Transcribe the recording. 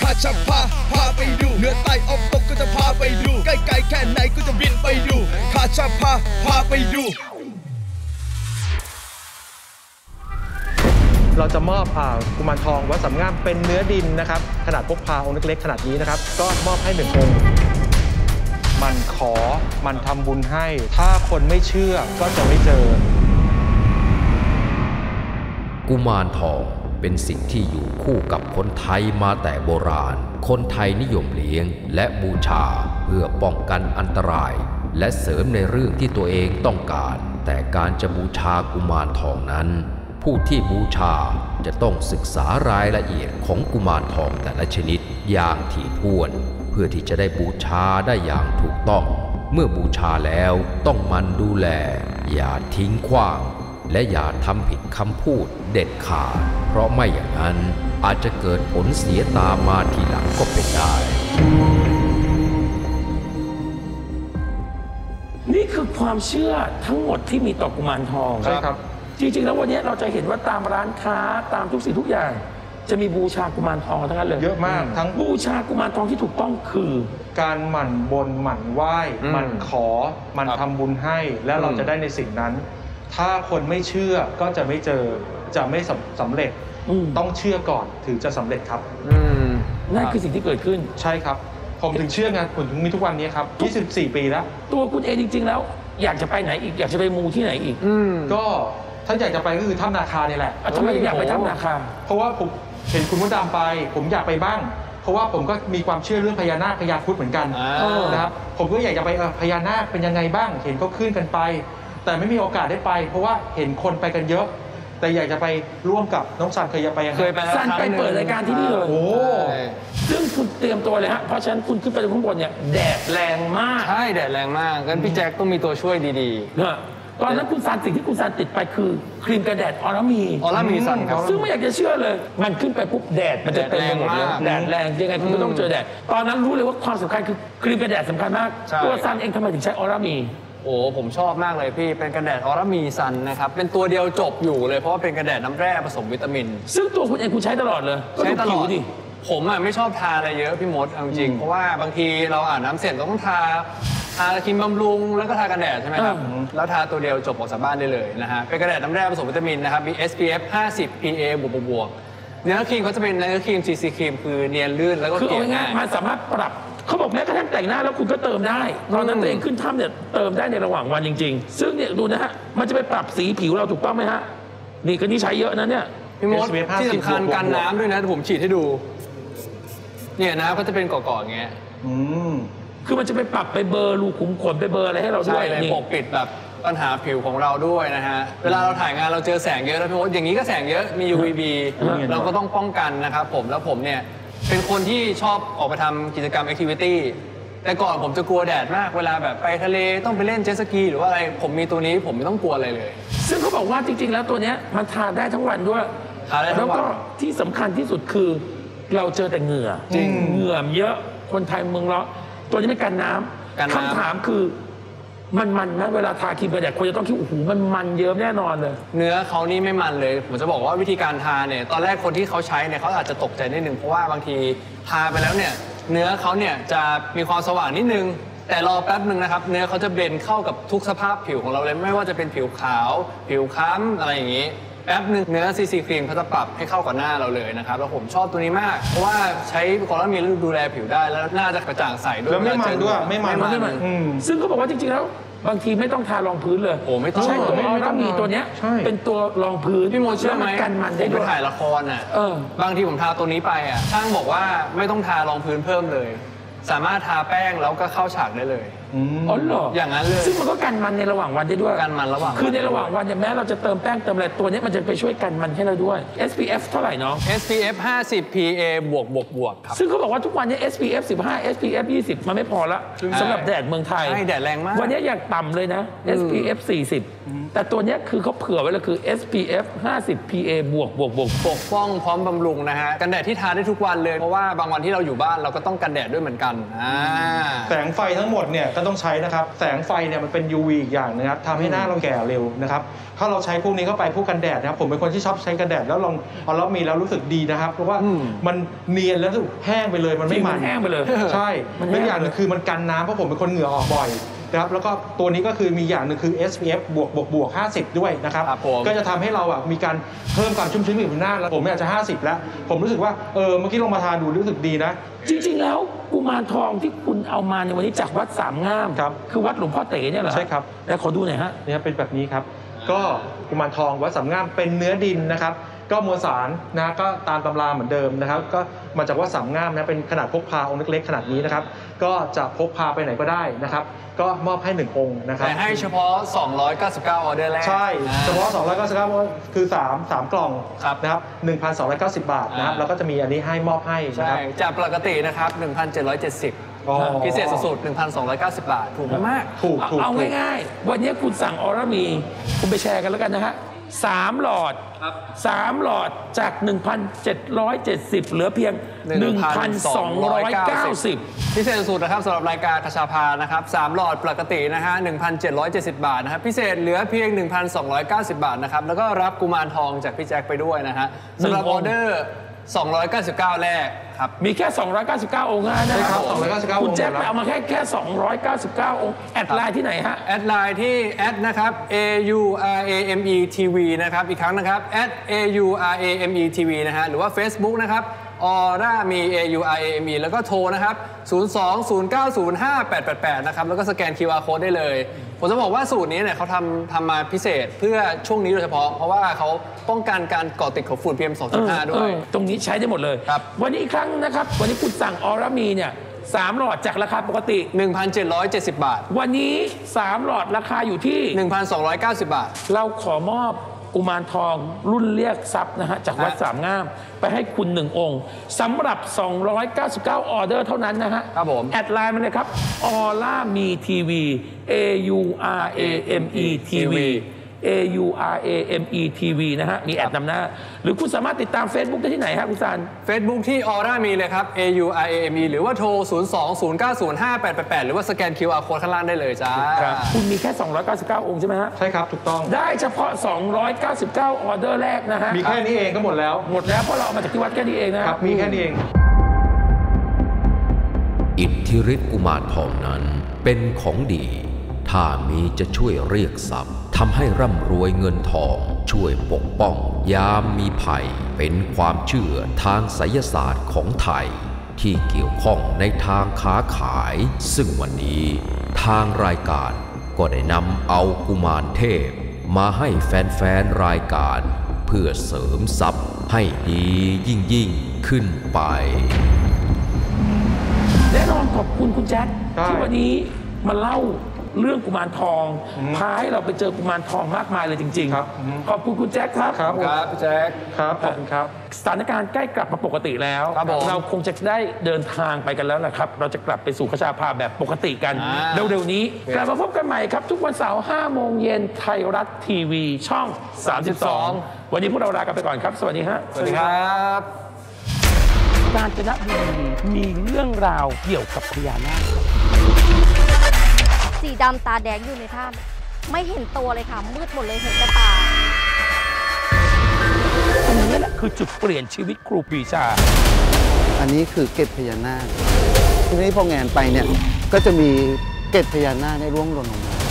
ข้าจะพาไปดูเหนือใต้ออกตกก็จะพาไปดูใกล้ๆแค่ไหนก็จะบินไปดูข้าจะพาไปดูเราจะมอบกุมารทองวัดสำงามเป็นเนื้อดินนะครับขนาดพกพาองค์เล็กๆขนาดนี้นะครับก็มอบให้1 องค์มันขอมันทำบุญให้ถ้าคนไม่เชื่อก็จะไม่เจอกุมารทองเป็นสิ่งที่อยู่คู่กับคนไทยมาแต่โบราณคนไทยนิยมเลี้ยงและบูชาเพื่อป้องกันอันตรายและเสริมในเรื่องที่ตัวเองต้องการแต่การจะบูชากุมารทองนั้นผู้ที่บูชาจะต้องศึกษารายละเอียดของกุมารทองแต่ละชนิดอย่างถี่ถ้วนเพื่อที่จะได้บูชาได้อย่างถูกต้องเมื่อบูชาแล้วต้องมันดูแลอย่าทิ้งขว้างและอย่าทำผิดคำพูดเด็ดขาดเพราะไม่อย่างนั้นอาจจะเกิดผลเสียตามมาทีหลังก็เป็นได้นี่คือความเชื่อทั้งหมดที่มีต่อกุมารทองใช่ครับจริงๆแล้ววันนี้เราจะเห็นว่าตามร้านค้าตามทุกสิ่งทุกอย่างจะมีบูชากุมารทองทั้งนั้นเลยเยอะมากทั้งบูชากุมารทองที่ถูกต้องคือการหมั่นบนหมั่นไหว้หมั่นขอมันทำบุญให้แล้วเราจะได้ในสิ่งนั้นถ้าคนไม่เชื่อก็จะไม่เจอจะไม่สำเร็จต้องเชื่อก่อนถึงจะสำเร็จครับนั่นคือสิ่งที่เกิดขึ้นใช่ครับผมถึงเชื่องานผมถึงมีทุกวันนี้ครับ24 ปีแล้วตัวคุณเองจริงๆแล้วอยากจะไปไหนอีกอยากจะไปมูที่ไหนอีกก็ถ้าอยากจะไปก็คือถ้ำนาคานี่แหละทำไมอยากไปถ้ำนาคาเพราะว่าผมเห็นคุณมดดำไปผมอยากไปบ้างเพราะว่าผมก็มีความเชื่อเรื่องพญานาคพญาครุฑเหมือนกันนะครับผมก็อยากจะไปพญานาคเป็นยังไงบ้างเห็นเขาขึ้นกันไปแต่ไม่มีโอกาสได้ไปเพราะว่าเห็นคนไปกันเยอะแต่อยากจะไปร่วมกับน้องซันเคยไปยังเคยไปซันไปเปิดรายการที่นี่เลยโอ้ซึ่งคุณเตรียมตัวเลยฮะเพราะฉะนั้นคุณขึ้นไปข้างบนเนี่ยแดดแรงมากใช่แดดแรงมากงั้นพี่แจ็คต้องมีตัวช่วยดีๆตอนนั้นคุณซันสิ่งที่คุณซันติดไปคือครีมกันแดดออร่ามีซันครับซึ่งไม่อยากจะเชื่อเลยมันขึ้นไปปุ๊บแดดมันจะเต็มไปหมดเลยแดดแรงยังไงคุณก็ต้องเจอแดดตอนนั้นรู้เลยว่าความสำคัญคือครีมกันแดดสำคัญมากตัวซันเองทำไมถึงใช้ออร่ามีโอ้ผมชอบมากเลยพี่เป็นกันแดดออร่ามีซันนะครับเป็นตัวเดียวจบอยู่เลยเพราะว่าเป็นกันแดดน้ำแร่ผสมวิตามินซึ่งตัวคุณเองคุณใช้ตลอดเลยใช้ตลอดดิผมไม่ชอบทาอะไรเยอะพี่มดจริงเพราะว่าบางทีเราอาบน้ำเสร็จต้องทาครีมบำรุงแล้วก็ทากันแดดใช่ไหมครับแล้วทาตัวเดียวจบออกจากบ้านได้เลยนะฮะเป็นกันแดดน้ำแร่ผสมวิตามินนะครับมี SPF 50 PA บวกเนื้อครีมเขาจะเป็นเนื้อครีม CC ครีมคือเนียนลื่นแล้วก็คือเอาง่ายๆมันสามารถปรับเขาบอกแม้กระทั่งแต่งหน้าแล้วคุณก็เติมได้ตอนนั้นตัวเองขึ้นถ้ำเนี่ยเติมได้ในระหว่างวันจริงๆซึ่งเนี่ยดูนะฮะมันจะไปปรับสีผิวเราถูกต้องไหมฮะนี่ก็นี่ใช้เยอะนะเนี่ยพี่มดที่สำคัญกันน้ำด้วยนะผมฉีดให้ดูเนี่ยน้ำก็จะเป็นเกาะๆอย่างเงี้ยคือมันจะไปปรับไปเบอร์รูขุมขนไปเบอร์อะไรให้เราด้วยใช่ปกปิดแบบปัญหาผิวของเราด้วยนะฮะเวลาเราถ่ายงานเราเจอแสงเยอะแล้วพี่มดอย่างนี้ก็แสงเยอะมี UVB เราก็ต้องป้องกันนะครับผมแล้วผมเนี่ยเป็นคนที่ชอบออกไปทำกิจกรรมแอคทิวิตี้แต่ก่อนผมจะกลัวแดดมากเวลาแบบไปทะเลต้องไปเล่นเจ็ตสกีหรือว่าอะไรผมมีตัวนี้ผมไม่ต้องกลัวอะไรเลยซึ่งเขาบอกว่าจริงๆแล้วตัวเนี้ยมันทาได้ทั้งวันด้วยแล้วก็ที่สำคัญที่สุดคือเราเจอแต่เหงื่อจริงเหงื่อเยอะคนไทยเมืองเราตัวนี้ไม่กันน้ำคำถามคือมันนะเวลาทาครีมกันแดดคนจะต้องคิดโอ้โหมันเยอะแน่นอนเลยเนื้อเขานี่ไม่มันเลยผมจะบอกว่าวิธีการทาเนี่ยตอนแรกคนที่เขาใช้เนี่ยเขาอาจจะตกใจนิดนึงเพราะว่าบางทีทาไปแล้วเนี่ยเนื้อเขาเนี่ยจะมีความสว่างนิดนึงแต่รอแป๊บนึงนะครับเนื้อเขาจะเบลนด์เข้ากับทุกสภาพผิวของเราเลยไม่ว่าจะเป็นผิวขาวผิวคล้ำอะไรอย่างนี้แป๊บนึงเนื้อ CC ครีมเขาจะปรับให้เข้ากับหน้าเราเลยนะครับแล้วผมชอบตัวนี้มากเพราะว่าใช้คอลลาเจนดูแลผิวได้แล้วหน้าจะกระจ่างใสด้วยแล้วไม่มันด้วยไม่มันซึ่งเขาบอกว่าจริงๆแล้วบางทีไม่ต้องทารองพื้นเลยโอ้ไม่ต้องใช่ตัวออร่ามีตัวเนี้ยเป็นตัวรองพื้นพี่โมเชื่อไหมกันมันได้ด้วยถ่ายละครอ่ะบางทีผมทาตัวนี้ไปอ่ะช่างบอกว่าไม่ต้องทารองพื้นเพิ่มเลยสามารถทาแป้งแล้วก็เข้าฉากได้เลยอ๋อเหรออย่างนั้นเลยซึ่งมันก็กันมันในระหว่างวันได้ด้วยกันมันระหว่างคือในระหว่างวันเนี่ยแม้เราจะเติมแป้งเติมอะไรตัวนี้มันจะไปช่วยกันมันให้เราด้วย SPF เท่าไหร่น้อง SPF 50 PA บวกครับซึ่งเขาบอกว่าทุกวันนี้ SPF 15 SPF 20มันไม่พอละสำหรับแดดเมืองไทยใช่แดดแรงมากวันนี้อยากต่ำเลยนะ SPF 40 แต่ตัวเนี้ยคือเขาเผื่อไว้เลยคือ SPF 50 PA บวกปกป้องพร้อมบำรุงนะฮะกันแดดที่ทาได้ทุกวันเลยเพราะว่าบางวันที่เราอยู่บ้านเราก็ต้องกันแดดด้วยเหมือนกันแสงไฟทั้งหมดเนี่ยก็ต้องใช้นะครับแสงไฟเนี่ยมันเป็น UV อีกอย่างนะครับทำให้หน้าเราแก่เร็วนะครับถ้าเราใช้พวกนี้เข้าไปพวกกันแดดนะครับผมเป็นคนที่ชอบใช้กันแดดแล้วลองเอาแล้วมีแล้วรู้สึกดีนะครับเพราะว่ามันเนียนแล้วแห้งไปเลยมันไม่มันแห้งไปเลยใช่และอย่างนึงคือมันกันน้ำเพราะผมเป็นคนเหงื่อออกบ่อยนะครับแล้วก็ตัวนี้ก็คือมีอย่างหนึ่งคือ SPF บวก 50 ด้วยนะครับก็จะทำให้เรามีการเพิ่มความชุ่มชื้นผิวหน้าแล้วผมอยากจะ 50 แล้วผมรู้สึกว่าเมื่อกี้ลงมาทานดูรู้สึกดีนะจริงๆแล้วกุมารทองที่คุณเอามาในวันนี้จากวัดสามงามคือวัดหลวงพ่อเต๋เนี่ยเหรอใช่ครับแล้วขอดูหน่อยฮะนี่เป็นแบบนี้ครับก็กุมารทองวัดสามงามเป็นเนื้อดินนะครับก็มวลสารนะก็ตามตำราเหมือนเดิมนะครับก็มาจากวัดสามงามนะเป็นขนาดพกพาองค์เล็กๆขนาดนี้นะครับก็จะพกพาไปไหนก็ได้นะครับก็มอบให้1องค์นะครับแต่ให้เฉพาะ299ออเดอร์แรกใช่เฉพาะ299คือ3กล่องนะครับ 1,290 บาทนะครับแล้วก็จะมีอันนี้ให้มอบให้นะครับจากปกตินะครับ 1,770พิเศษสุดๆ 1,290 บาทถูกมากถูกเอาง่ายๆวันนี้คุณสั่งออร่ามีคุณไปแชร์กันแล้วกันนะฮะ3 หลอด3 หลอดจาก 1,770 เหลือเพียง 1,290 พิเศษสุดนะครับสำหรับรายการคชาพานะครับ3 หลอดปกตินะฮะ 1,770 บาทนะครับพิเศษเหลือเพียง 1,290 บาทนะครับแล้วก็รับกุมารทองจากพี่แจ็คไปด้วยนะฮะสำหรับออเดอร์299แรกครับมีแค่299องค์นะครับคุณแจ็คไปเอามาแค่299องค์แอดไลน์ที่ไหนฮะแอดไลน์ที่แอดนะครับ AURAMETV นะครับอีกครั้งนะครับ @AURAMETV นะฮะหรือว่า Facebook นะครับออร่ามี AURAME แล้วก็โทรนะครับ02-090-5888นะครับแล้วก็สแกน QR Code ได้เลยผมจะบอกว่าสูตรนี้เนี่ยเขาทำมาพิเศษเพื่อช่วงนี้โดยเฉพาะเพราะว่าเขาป้องกันการก่อติดของฝุ่น PM 2.5 ด้วยตรงนี้ใช้ได้หมดเลยวันนี้อีกครั้งนะครับวันนี้คุณสั่งออร่ามีเนี่ย3 หลอดจากราคาปกติ 1,770 บาทวันนี้3 หลอดราคาอยู่ที่ 1,290 บาทเราขอมอบกุมารทองรุ่นเรียกทรัพย์นะฮะจากวัดสามงามไปให้คุณ1 องค์สำหรับ299ออเดอร์เท่านั้นนะฮะครับผมแอดไลน์มาเลยครับออร่ามีทีวี AURAME TV AURAMETV นะฮะมีแอดนำหน้าหรือคุณสามารถติดตาม Facebook ได้ที่ไหนฮะคุณซัน Facebook ที่ออร่ามีเลยครับ AURAME หรือว่าโทร02-090-5888หรือว่าสแกน QR Code ข้างล่างได้เลยจ้าคุณมีแค่299องค์ใช่ไหมฮะใช่ครับถูกต้องได้เฉพาะ299ออเดอร์แรกนะฮะมีแค่นี้เองก็หมดแล้วเพราะเราเอามาจากที่วัดแค่นี้เองนะครับมีแค่นี้เองอิทธิฤทธิ์กุมารทองนั้นเป็นของดีถ้ามีจะช่วยเรียกทรัพย์ทำให้ร่ำรวยเงินทองช่วยปกป้องยามมีภัยเป็นความเชื่อทางไสยศาสตร์ของไทยที่เกี่ยวข้องในทางค้าขายซึ่งวันนี้ทางรายการก็ได้นำเอากุมารเทพมาให้แฟนๆรายการเพื่อเสริมทรัพย์ให้ดียิ่งขึ้นไปแน่นอนขอบคุณคุณแจ็คที่วันนี้มาเล่าเรื่องกุมารทองพาให้เราไปเจอกุมารทองมากมายเลยจริงๆครับขอบคุณคุณแจ็คครับครับพี่แจ็คครับขอบคุณครับสถานการณ์ใกล้กลับมาปกติแล้วเราคงจะได้เดินทางไปกันแล้วนะครับเราจะกลับไปสู่คชาพาแบบปกติกันเร็วๆนี้กลับมาพบกันใหม่ครับทุกวันเสาร์ 5 โมงเย็นไทยรัฐทีวีช่อง32วันนี้พวกเราลากันไปก่อนครับสวัสดีครับสวัสดีครับกาญจนบุรีมีเรื่องราวเกี่ยวกับพญานาคสีดำตาแดงอยู่ในถ้ำไม่เห็นตัวเลยค่ะมืดหมดเลยเห็นแต่ตาตรงนี้แหละคือจุดเปลี่ยนชีวิตครูปรีชาอันนี้คือเกล็ดพญานาคทีนี้พอแงนไปเนี่ยก็จะมีเกล็ดพญานาคได้ร่วงหล่นลงมา